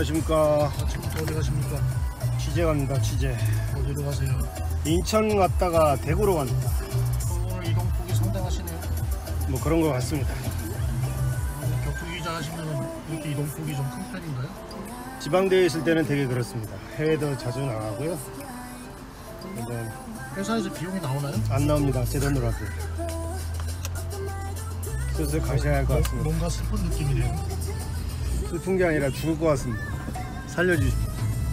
안녕하십니까. 지금부터 어디 가십니까? 취재 갑니다. 취재. 어디로 가세요? 인천 갔다가 대구로 갑니다. 오늘 이동폭이 상당하시네요. 뭐 그런 것 같습니다. 격투 기자 하시면 이렇게 이동폭이 좀 큰 편인가요? 지방대회 있을 때는 되게 그렇습니다. 해외도 자주 나가고요. 근데 회사에서 비용이 나오나요? 안 나옵니다. 제 돈으로 하세요. 슬슬 가셔야 할 것 같습니다. 뭔가 슬픈 느낌이네요. 슬픈 게 아니라 죽을 것 같습니다. 살려주십시오.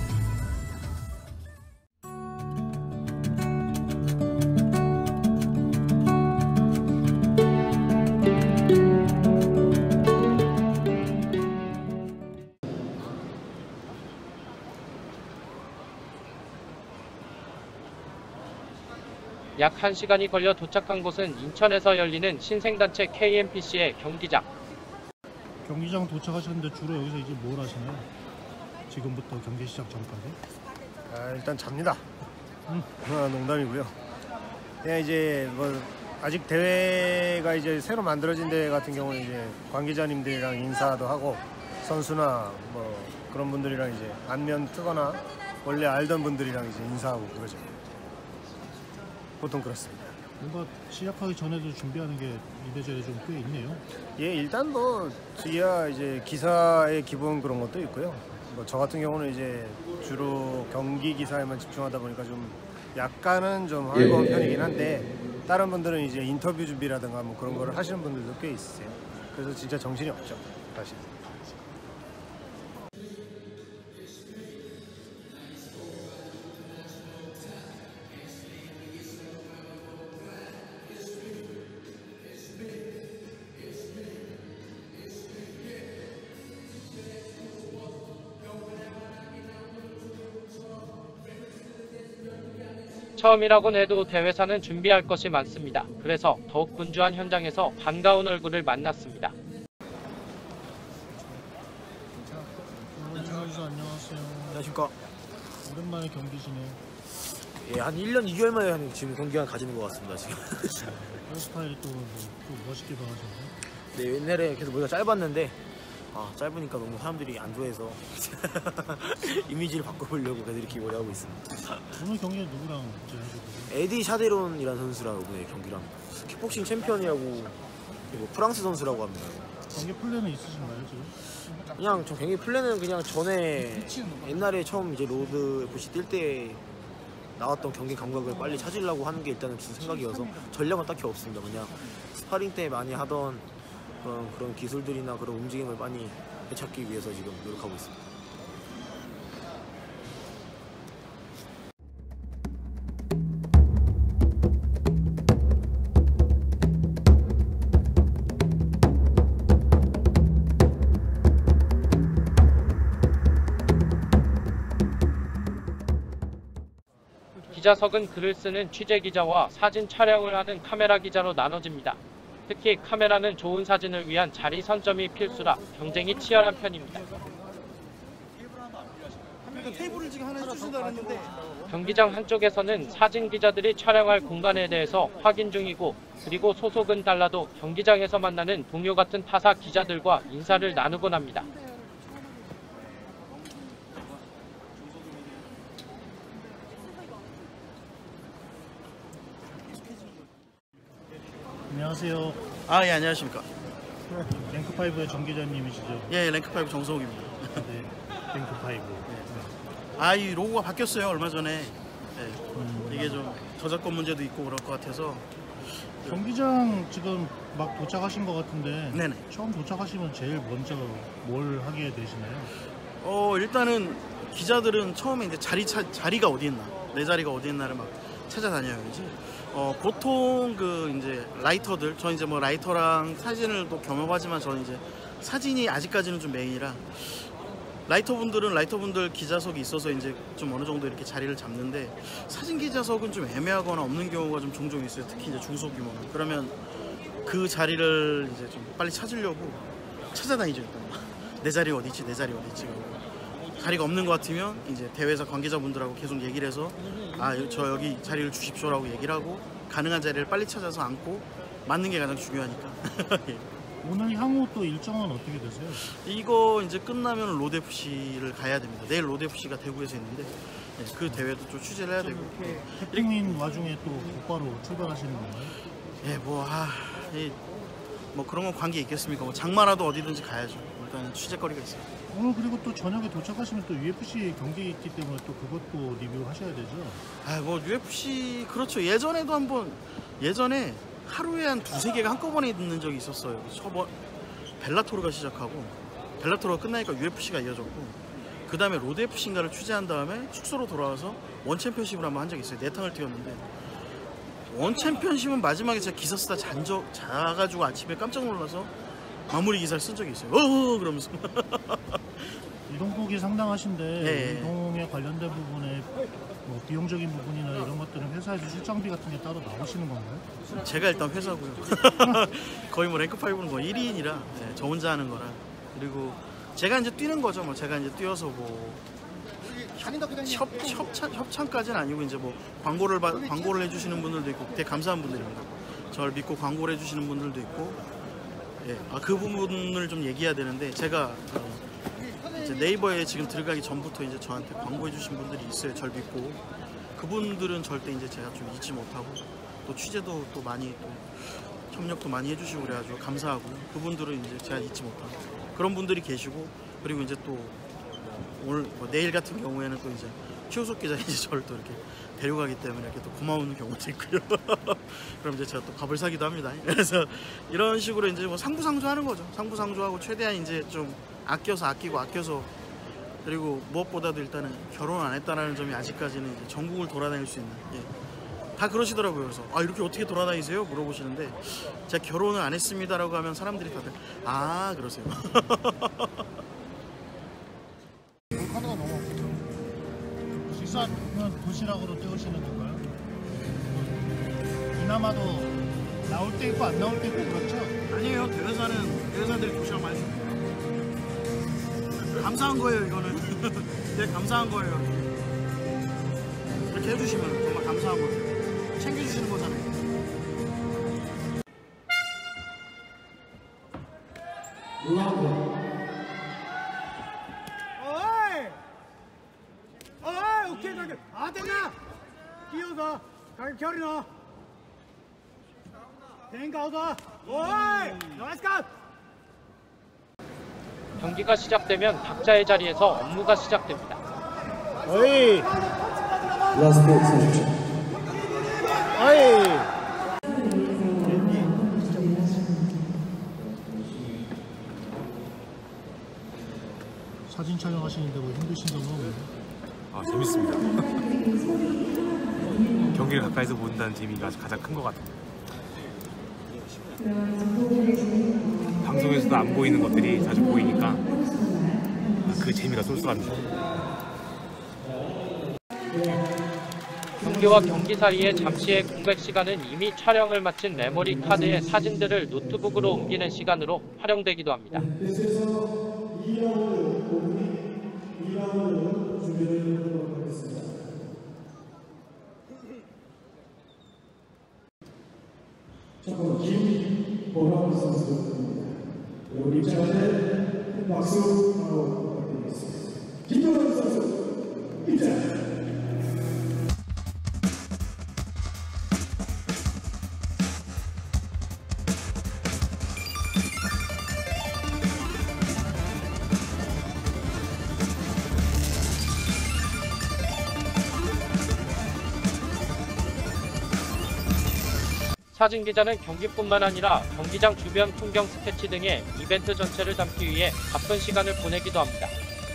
약 1시간이 걸려 도착한 곳은 인천에서 열리는 신생단체 KMPC의 경기장. 경기장 도착하셨는데 주로 여기서 이제 뭘 하시나요? 지금부터 경기 시작 전까지? 일단 잡니다. 농담이고요. 그냥 이제 뭐 아직 대회가 이제 새로 만들어진 대회 같은 경우는 이제 관계자님들이랑 인사도 하고 선수나 뭐 그런 분들이랑 이제 안면 트거나 원래 알던 분들이랑 이제 인사하고 그러죠. 보통 그렇습니다. 뭔가 시작하기 전에도 준비하는 게 이래저래 좀 꽤 있네요. 예, 일단 뭐 이야 이제 기사의 기본 그런 것도 있고요. 뭐 저 같은 경우는 이제 주로 경기 기사에만 집중하다 보니까 좀 약간은 좀 헐거운 편이긴 한데 다른 분들은 이제 인터뷰 준비라든가 뭐 그런 거를 하시는 분들도 꽤 있으세요. 그래서 진짜 정신이 없죠, 사실. 처음이라곤 해도 대회사는 준비할 것이 많습니다. 그래서 더욱 분주한 현장에서 반가운 얼굴을 만났습니다. 안녕하세요. 안녕하십니까. 오랜만에 경기시네요. 예, 한 1년 2개월 만에 지금 경기가 가지는 것 같습니다. 지금. 헤어스타일이 또 멋있게 변하셨네요. 네, 옛날에 계속 머리가 짧았는데 짧으니까 너무 사람들이 안 좋아해서 이미지를 바꿔보려고 계속 이렇게 머리 하고 있습니다. 오늘 경기는 누구랑 이제 하시고? 에디 샤데론이라는 선수랑 오늘 경기랑 킥복싱 챔피언이라고 그리고 프랑스 선수라고 합니다. 경기 플랜은 있으신가요 지금? 그냥 저 경기 플랜은 그냥 전에 옛날에 처음 이제 로드 FC 뛸 때 나왔던 경기 감각을 빨리 찾으려고 하는 게 일단은 제 생각이어서 전략은 딱히 없습니다. 그냥 스파링 때 많이 하던 그런 기술들이나 그런 움직임을 많이 되찾기 위해서 지금 노력하고 있습니다. 기자석은 글을 쓰는 취재기자와 사진 촬영을 하는 카메라 기자로 나눠집니다. 특히 카메라는 좋은 사진을 위한 자리 선점이 필수라 경쟁이 치열한 편입니다. 경기장 한쪽에서는 사진 기자들이 촬영할 공간에 대해서 확인 중이고 그리고 소속은 달라도 경기장에서 만나는 동료 같은 타사 기자들과 인사를 나누곤 합니다. 안녕하세요. 예, 안녕하십니까. 랭크5의 정 기자님이시죠? 예, 랭크5 정성욱입니다. 네, 랭크5. 이 로고가 바뀌었어요, 얼마 전에. 이게 좀 저작권 문제도 있고 그럴 것 같아서. 경기장 지금 막 도착하신 것 같은데 네네. 처음 도착하시면 제일 먼저 뭘 하게 되시나요? 일단은 기자들은 처음에 이제 자리가 어디 있나, 내 자리가 어디 있나를 막 찾아다녀야지. 보통 이제 라이터들, 저는 이제 뭐 라이터랑 사진을 또 겸업하지만 저는 이제 사진이 아직까지는 좀 메인이라 라이터분들 기자석이 있어서 이제 좀 어느 정도 이렇게 자리를 잡는데 사진 기자석은 좀 애매하거나 없는 경우가 좀 종종 있어요. 특히 이제 중소규모는. 그러면 그 자리를 이제 좀 빨리 찾으려고 찾아다니죠. 일단 내 자리 어디 있지, 내 자리 어디 있지. 자리가 없는 것 같으면 이제 대회사 관계자분들하고 계속 얘기를 해서 저 여기 자리를 주십시오라고 얘기를 하고 가능한 자리를 빨리 찾아서 앉고 맞는 게 가장 중요하니까. 오늘 향후 또 일정은 어떻게 되세요? 이거 이제 끝나면 로드 FC를 가야 됩니다. 내일 로드 FC가 대구에서 있는데 네, 그 대회도 좀 취재를 해야 되고. 태풍인 와중에 또 곧바로 출발하시는 건가요? 예, 뭐 그런 건 관계 있겠습니까? 뭐 장마라도 어디든지 가야죠. 일단 취재거리가 있어요. 오늘 그리고 또 저녁에 도착하시면 또 UFC 경기 있기 때문에 또 그것도 리뷰하셔야 되죠? 뭐 UFC 그렇죠. 예전에 하루에 한 2-3개가 한꺼번에 있는 적이 있었어요. 벨라토르가 시작하고 벨라토르가 끝나니까 UFC가 이어졌고 그 다음에 로드 FC인가를 취재한 다음에 숙소로 돌아와서 원 챔피언십을 한번 한 적이 있어요. 4탕을 뛰었는데 원 챔피언십은 마지막에 제가 기사 쓰다 자가지고 아침에 깜짝 놀라서 마무리 기사를 쓴 적이 있어요. 그러면서 이동폭이 상당하신데 네. 이동에 관련된 부분에 뭐 비용적인 부분이나 이런 것들은 회사에서 출장비 같은 게 따로 나오시는 건가요? 제가 일단 회사고요. 거의 뭐 랭크5는 뭐 1인이라 저 혼자 하는 거라. 그리고 제가 이제 뛰는 거죠. 뭐 제가 이제 뛰어서 뭐 협찬까지는 아니고 이제 뭐 광고를 해주시는 분들도 있고 되게 감사한 분들입니다. 저를 믿고 광고를 해주시는 분들도 있고 그 부분을 좀 얘기해야 되는데 제가 이제 네이버에 지금 들어가기 전부터 이제 저한테 광고해주신 분들이 있어요. 절 믿고 그분들은 절대 이제 제가 좀 잊지 못하고 또 취재도 또 많이 또 협력도 많이 해주시고 그래가지고 감사하고 그분들은 이제 제가 잊지 못하고 그런 분들이 계시고 그리고 이제 또 오늘 내일 같은 경우에는 또 이제 최우석 기자 이제 저를 또 이렇게 데려가기 때문에 이렇게 또 고마운 경우도 있고요. 그럼 이제 제가 또 밥을 사기도 합니다. 그래서 이런 식으로 이제 뭐 상부상조하는 거죠. 상부상조하고 최대한 이제 좀 아껴서 그리고 무엇보다도 일단은 결혼 안 했다는 점이 아직까지는 이제 전국을 돌아다닐 수 있는 다 그러시더라고요. 그래서 이렇게 어떻게 돌아다니세요? 물어보시는데 제가 결혼을 안 했습니다라고 하면 사람들이 다들 그러세요. 카드가 너무 없죠. 식사는 도시락으로 때우시는 건가요? 이나마도 나올 때 있고 안 나올 때 있고 그렇죠? 아니에요. 대회사들이 도시락 많이 줍니다. 감사한 거예요. 이거는 되게 감사한 거예요. 이렇게 해주시면 정말 감사한 거예요. 챙겨주시는 거잖아요. 오케이 됐나? 끼어서 가격 결이 너 된가 오다 오이 나이스 컷 경기가 시작되면 각자의 자리에서 업무가 시작됩니다. 어이. 어이. 사진 촬영하시는데 뭐 힘드신 점은 없나요? 재밌습니다. 경기를 가까이서 본다는 재미가 가장 큰 것 같아요. 방송에서도 안 보이는 것들이 자주 보이니까 그 재미가 쏠쏠합니다. 경기와 경기 사이의 잠시의 공백 시간은 이미 촬영을 마친 메모리 카드의 사진들을 노트북으로 옮기는 시간으로 활용되기도 합니다. 김보람 선수입니다. 우리 입장에 박수 바로 부탁드리겠습니다. 김보람 선수 입장. 사진기자는 경기뿐만 아니라 경기장 주변 풍경 스케치 등의 이벤트 전체를 담기 위해 바쁜 시간을 보내기도 합니다.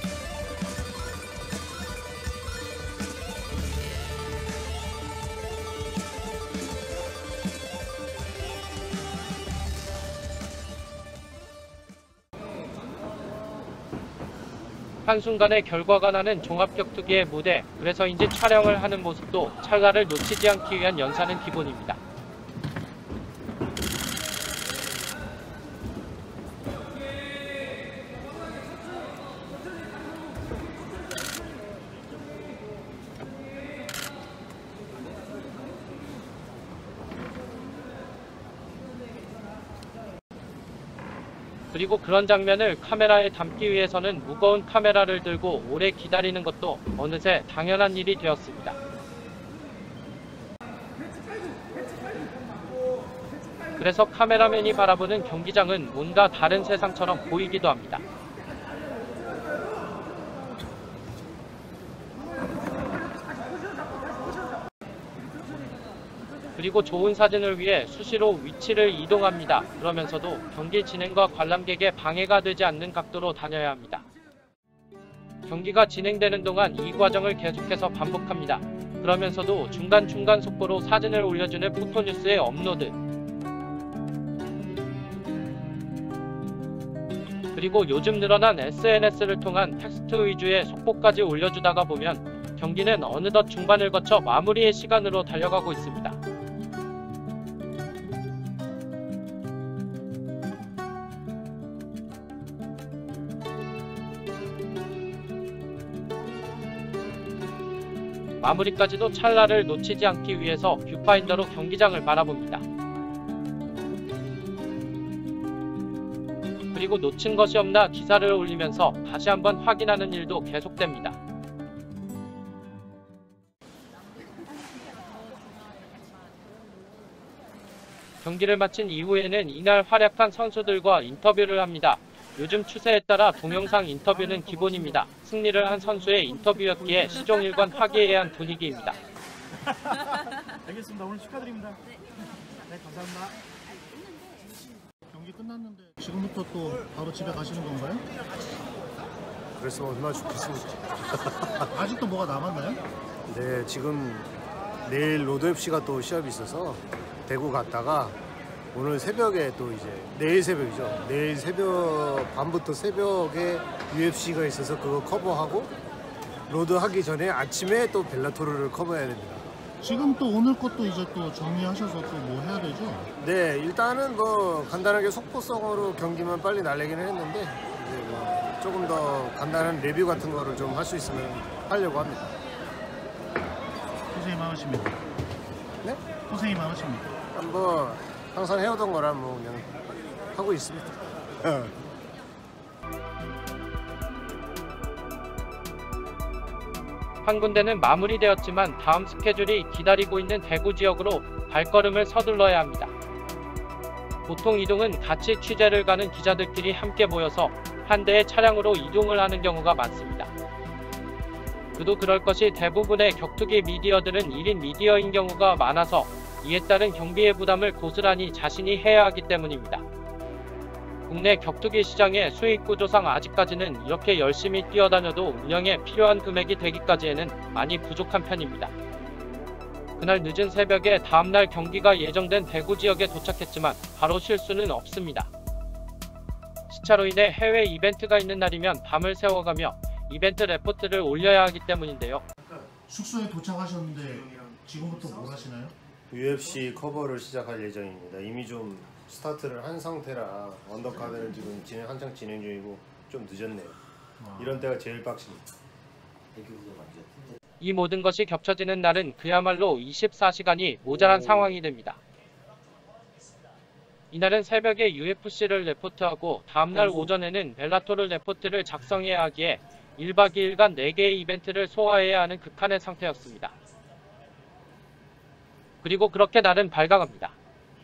한순간에 결과가 나는 종합격투기의 무대, 그래서인지 촬영을 하는 모습도 찰나를 놓치지 않기 위한 연사는 기본입니다. 그리고 그런 장면을 카메라에 담기 위해서는 무거운 카메라를 들고 오래 기다리는 것도 어느새 당연한 일이 되었습니다. 그래서 카메라맨이 바라보는 경기장은 뭔가 다른 세상처럼 보이기도 합니다. 그리고 좋은 사진을 위해 수시로 위치를 이동합니다. 그러면서도 경기 진행과 관람객의 방해가 되지 않는 각도로 다녀야 합니다. 경기가 진행되는 동안 이 과정을 계속해서 반복합니다. 그러면서도 중간중간 속보로 사진을 올려주는 포토뉴스의 업로드, 그리고 요즘 늘어난 SNS를 통한 텍스트 위주의 속보까지 올려주다가 보면 경기는 어느덧 중반을 거쳐 마무리의 시간으로 달려가고 있습니다. 마무리까지도 찰나를 놓치지 않기 위해서 뷰파인더로 경기장을 바라봅니다. 그리고 놓친 것이 없나 기사를 올리면서 다시 한번 확인하는 일도 계속됩니다. 경기를 마친 이후에는 이날 활약한 선수들과 인터뷰를 합니다. 요즘 추세에 따라 동영상 인터뷰는 기본입니다. 승리를 한 선수의 인터뷰였기에 시종일관 화기애애한 분위기입니다. 알겠습니다. 오늘 축하드립니다. 네, 감사합니다. 경기 끝났는데 지금부터 또 바로 집에 가시는 건가요? 그랬으면 얼마나 좋겠습니까. 아직도 뭐가 남았나요? 네, 지금 내일 로드FC가 또 시합이 있어서 대구 갔다가 오늘 새벽에 또 이제 내일 새벽이죠. 내일 새벽 밤부터 새벽에 UFC가 있어서 그거 커버하고 로드 하기 전에 아침에 또 벨라토르를 커버해야 됩니다. 지금 또 오늘 것도 이제 또 정리하셔서 또 뭐 해야 되죠? 네, 일단은 뭐 간단하게 속보성으로 경기만 빨리 날리기는 했는데 이제 뭐 조금 더 간단한 레뷰 같은 거를 좀 할 수 있으면 하려고 합니다. 고생이 많으십니다. 네? 고생이 많으십니다. 뭐 항상 해오던 거라 뭐 그냥 하고 있습니다. 한 군데는 마무리되었지만 다음 스케줄이 기다리고 있는 대구 지역으로 발걸음을 서둘러야 합니다. 보통 이동은 같이 취재를 가는 기자들끼리 함께 모여서 한 대의 차량으로 이동을 하는 경우가 많습니다. 그도 그럴 것이 대부분의 격투기 미디어들은 1인 미디어인 경우가 많아서 이에 따른 경비의 부담을 고스란히 자신이 해야 하기 때문입니다. 국내 격투기 시장의 수익 구조상 아직까지는 이렇게 열심히 뛰어다녀도 운영에 필요한 금액이 되기까지에는 많이 부족한 편입니다. 그날 늦은 새벽에 다음날 경기가 예정된 대구 지역에 도착했지만 바로 쉴 수는 없습니다. 시차로 인해 해외 이벤트가 있는 날이면 밤을 새워가며 이벤트 레포트를 올려야 하기 때문인데요. 숙소에 도착하셨는데 지금부터 뭘 하시나요? UFC 커버를 시작할 예정입니다. 이미 좀 스타트를 한 상태라 언더카드는 지금 한창 진행 중이고 좀 늦었네요. 이런 때가 제일 빡십니다. 이 모든 것이 겹쳐지는 날은 그야말로 24시간이 모자란 상황이 됩니다. 이날은 새벽에 UFC를 레포트하고 다음날 오전에는 벨라토르 레포트를 작성해야 하기에 1박 2일간 4개의 이벤트를 소화해야 하는 극한의 상태였습니다. 그리고 그렇게 날은 밝아갑니다.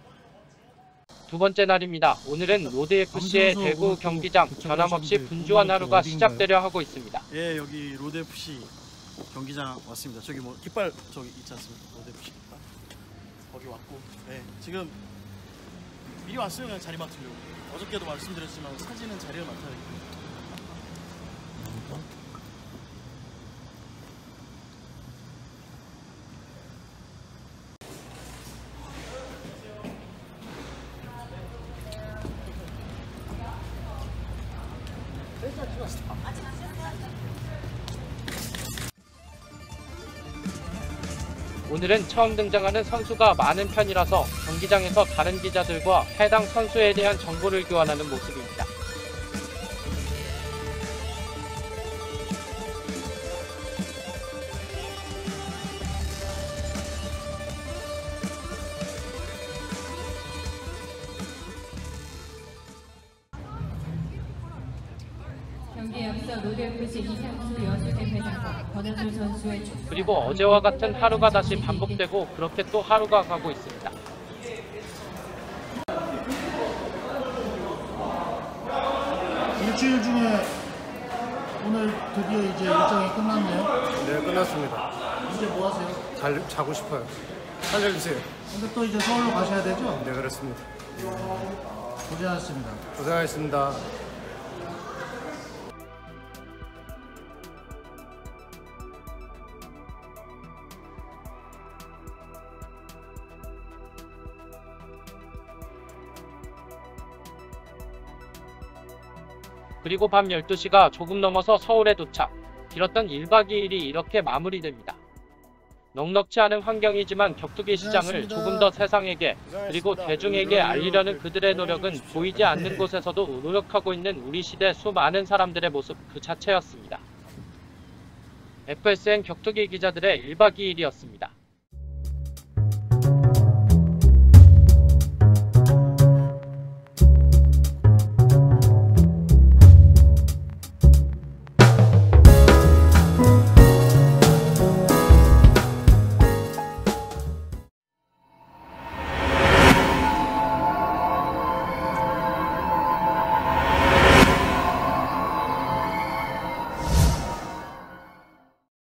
두 번째 날입니다. 오늘은 로드FC의 대구 경기장 변함없이 분주한 하루가 시작되려 하고 있습니다. 예, 여기 로드FC 경기장 왔습니다. 저기 뭐 깃발 저기 있지 않습니까? 로드FC 깃발 거기 왔고, 네, 지금 미리 왔어요. 그냥 자리 맡으려고. 어저께도 말씀드렸지만 사진은 자리를 맡아야 돼요. 오늘은 처음 등장하는 선수가 많은 편이라서 경기장에서 다른 기자들과 해당 선수에 대한 정보를 교환하는 모습입니다. 로드FC 이상수 여수대 회장과 권현주 선수의 그리고 어제와 같은 하루가 다시 반복되고 그렇게 또 하루가 가고 있습니다. 일주일 중에 오늘 드디어 이제 일정이 끝났네요. 네, 끝났습니다. 이제 뭐 하세요? 잘 자고 싶어요. 살려주세요. 근데 또 이제 서울로 가셔야 되죠? 네, 그렇습니다. 고생하셨습니다. 고생하셨습니다. 그리고 밤 12시가 조금 넘어서 서울에 도착. 길었던 1박 2일이 이렇게 마무리됩니다. 넉넉지 않은 환경이지만 격투기 시장을 조금 더 세상에게 그리고 대중에게 알리려는 그들의 노력은 보이지 않는 곳에서도 노력하고 있는 우리 시대 수많은 사람들의 모습 그 자체였습니다. FSN 격투기 기자들의 1박 2일이었습니다.